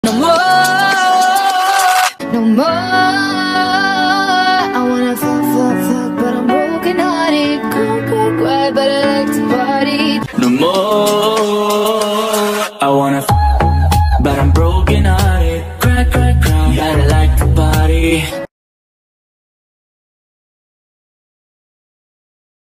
No more, no more. I wanna fuck, fuck, fuck, but I'm broken hearted. Cry, cry, cry, but I like to party. No more. I wanna but I'm broken hearted. Cry, cry, cry, but I like to party.